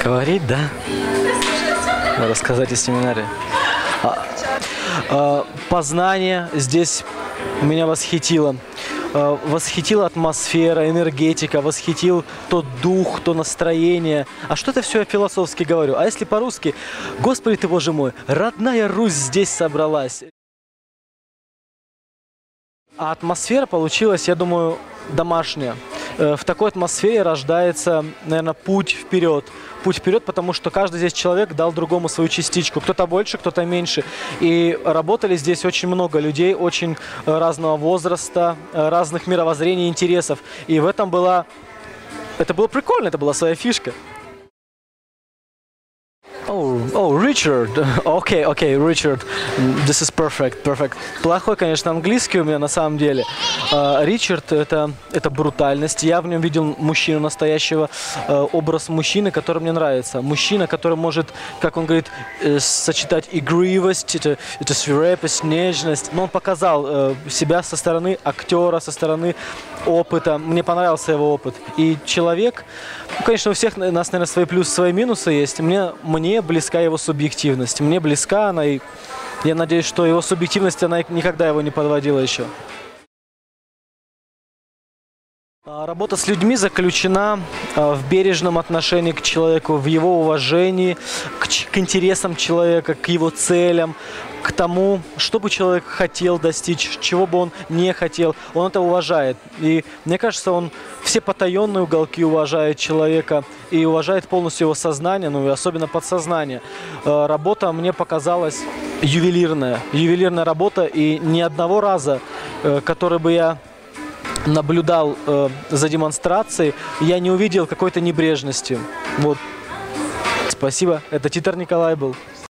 Говорить, да? Рассказать о семинаре. Познание здесь меня восхитило. Восхитила атмосфера, энергетика, восхитил тот дух, то настроение. А что это все я философски говорю? А если по-русски? Господи ты, Боже мой, родная Русь здесь собралась. А атмосфера получилась, я думаю, домашняя. В такой атмосфере рождается, наверное, путь вперед. Путь вперед, потому что каждый здесь человек дал другому свою частичку. Кто-то больше, кто-то меньше. И работали здесь очень много людей, очень разного возраста, разных мировоззрений, интересов. И в этом это было прикольно, это была своя фишка. Oh, Richard. Okay, Richard. This is perfect. Плохой, конечно, английский у меня на самом деле. Ричард это брутальность. Я в нем видел мужчину настоящего, образ мужчины, который мне нравится. Мужчина, который может, как он говорит, сочетать игривость, это свирепость, нежность. Но он показал себя со стороны актера, со стороны опыта. Мне понравился его опыт. И человек, конечно, у всех нас, наверное, свои плюсы, свои минусы есть. Мне близка его субъективность. Мне близка она, и я надеюсь, что его субъективность, она никогда его не подводила еще. Работа с людьми заключена в бережном отношении к человеку, в его уважении, к интересам человека, к его целям, к тому, что бы человек хотел достичь, чего бы он не хотел. Он это уважает. И мне кажется, он все потаенные уголки уважает человека и уважает полностью его сознание, ну и особенно подсознание. Работа мне показалась ювелирная. Ювелирная работа, и ни одного раза, который бы я наблюдал за демонстрацией, я не увидел какой-то небрежности. Вот. Спасибо. Это Титар Николай был.